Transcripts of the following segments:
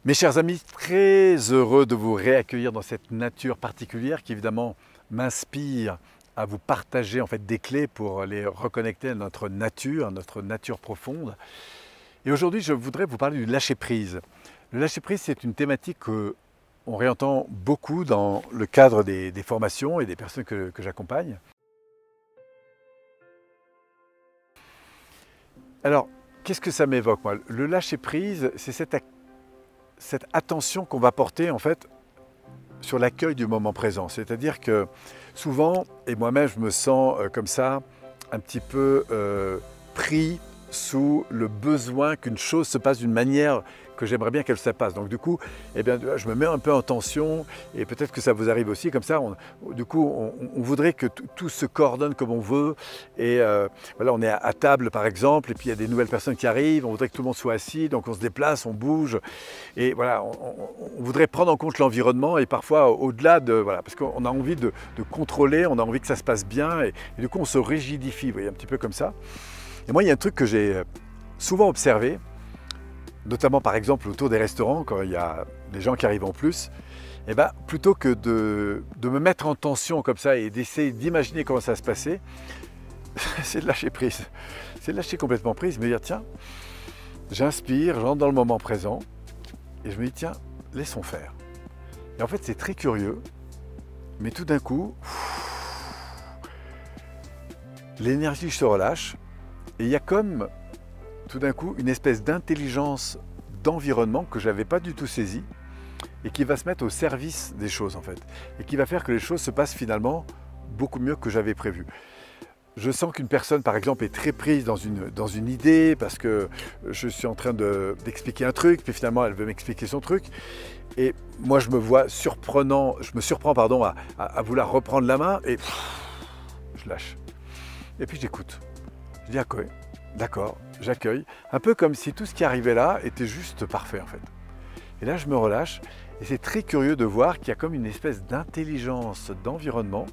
Mes chers amis, très heureux de vous réaccueillir dans cette nature particulière qui évidemment m'inspire à vous partager en fait des clés pour les reconnecter à notre nature profonde. Et aujourd'hui, je voudrais vous parler du lâcher-prise. Le lâcher-prise, c'est une thématique qu'on réentend beaucoup dans le cadre des formations et des personnes que j'accompagne. Alors, qu'est-ce que ça m'évoque, moi? Le lâcher-prise, c'est cette attention qu'on va porter en fait sur l'accueil du moment présent. C'est-à-dire que souvent, et moi-même je me sens comme ça, un petit peu pris sous le besoin qu'une chose se passe d'une manière que j'aimerais bien qu'elle se passe. Donc du coup, eh bien, je me mets un peu en tension et peut-être que ça vous arrive aussi comme ça. On voudrait que tout se coordonne comme on veut et voilà, on est à table par exemple et puis il y a des nouvelles personnes qui arrivent, on voudrait que tout le monde soit assis, donc on se déplace, on bouge et voilà, on voudrait prendre en compte l'environnement et parfois au-delà de, voilà, parce qu'on a envie de contrôler, on a envie que ça se passe bien et du coup on se rigidifie, vous voyez, un petit peu comme ça. Et moi, il y a un truc que j'ai souvent observé, notamment par exemple autour des restaurants, quand il y a des gens qui arrivent en plus, et ben, plutôt que de me mettre en tension comme ça et d'essayer d'imaginer comment ça va se passer, c'est de lâcher prise. C'est de lâcher complètement prise, me dire tiens, j'inspire, j'entre dans le moment présent, et je me dis tiens, laissons faire. Et en fait, c'est très curieux, mais tout d'un coup, l'énergie se relâche, et il y a comme tout d'un coup une espèce d'intelligence d'environnement que je n'avais pas du tout saisie et qui va se mettre au service des choses en fait et qui va faire que les choses se passent finalement beaucoup mieux que j'avais prévu. Je sens qu'une personne par exemple est très prise dans une idée parce que je suis en train d'expliquer un truc puis finalement elle veut m'expliquer son truc et moi je me vois je me surprends pardon à vouloir reprendre la main et je lâche et puis j'écoute. Je dis ah quoi, d'accord, j'accueille, un peu comme si tout ce qui arrivait là était juste parfait en fait. Et là je me relâche et c'est très curieux de voir qu'il y a comme une espèce d'intelligence d'environnement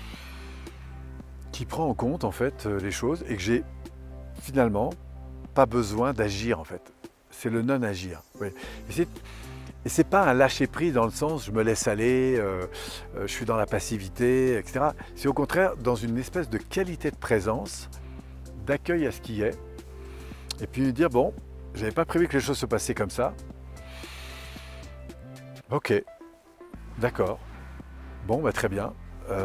qui prend en compte en fait les choses et que j'ai finalement pas besoin d'agir en fait. C'est le non-agir. Oui. Et c'est pas un lâcher-prise dans le sens je me laisse aller, je suis dans la passivité, etc. C'est au contraire dans une espèce de qualité de présence, d'accueil à ce qui est, et puis dire bon, j'avais pas prévu que les choses se passaient comme ça. Ok, d'accord. Bon, bah, très bien.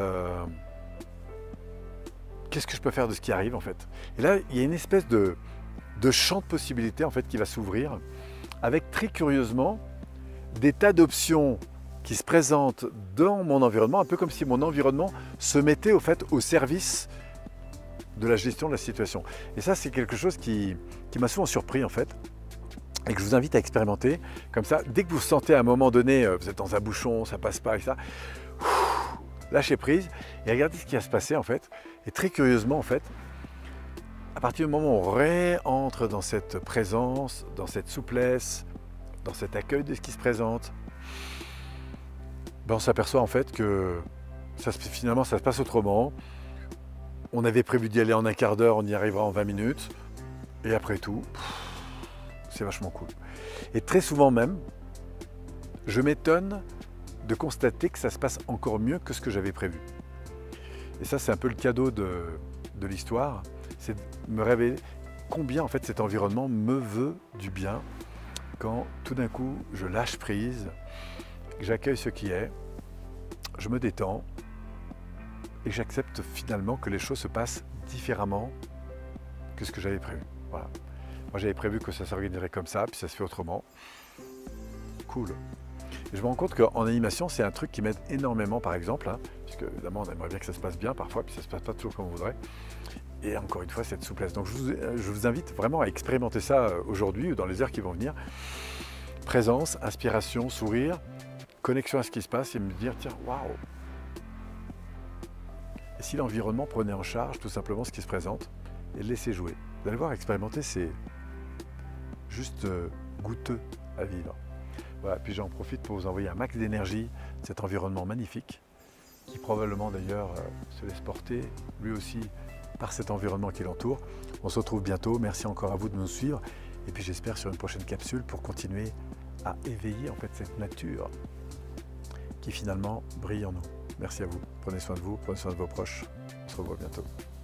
Qu'est-ce que je peux faire de ce qui arrive en fait? Et là, il y a une espèce de champ de possibilités en fait qui va s'ouvrir, avec très curieusement des tas d'options qui se présentent dans mon environnement, un peu comme si mon environnement se mettait au fait au service de la gestion de la situation. Et ça, c'est quelque chose qui m'a souvent surpris en fait, et que je vous invite à expérimenter. Comme ça, dès que vous sentez à un moment donné, vous êtes dans un bouchon, ça passe pas, et ça, lâchez prise et regardez ce qui va se passer en fait. Et très curieusement en fait, à partir du moment où on réentre dans cette présence, dans cette souplesse, dans cet accueil de ce qui se présente, ben on s'aperçoit en fait que finalement ça se passe autrement. On avait prévu d'y aller en un quart d'heure, on y arrivera en 20 minutes. Et après tout, c'est vachement cool. Et très souvent même, je m'étonne de constater que ça se passe encore mieux que ce que j'avais prévu. Et ça, c'est un peu le cadeau de l'histoire. C'est de me révéler combien en fait cet environnement me veut du bien quand tout d'un coup, je lâche prise, j'accueille ce qui est, je me détends, et j'accepte finalement que les choses se passent différemment que ce que j'avais prévu. Voilà. Moi j'avais prévu que ça s'organiserait comme ça, puis ça se fait autrement. Cool. Et je me rends compte qu'en animation, c'est un truc qui m'aide énormément par exemple, hein, puisque évidemment on aimerait bien que ça se passe bien parfois, puis ça ne se passe pas toujours comme on voudrait. Et encore une fois, cette souplesse. Donc je vous invite vraiment à expérimenter ça aujourd'hui ou dans les heures qui vont venir. Présence, inspiration, sourire, connexion à ce qui se passe et me dire tiens, waouh! Et si l'environnement prenait en charge tout simplement ce qui se présente et le laisser jouer. Vous allez voir, expérimenter, c'est juste goûteux à vivre. Voilà, puis j'en profite pour vous envoyer un max d'énergie, cet environnement magnifique, qui probablement d'ailleurs se laisse porter, lui aussi, par cet environnement qui l'entoure. On se retrouve bientôt, merci encore à vous de nous suivre, et puis j'espère sur une prochaine capsule pour continuer à éveiller en fait cette nature qui finalement brille en nous. Merci à vous, prenez soin de vous, prenez soin de vos proches, on se revoit bientôt.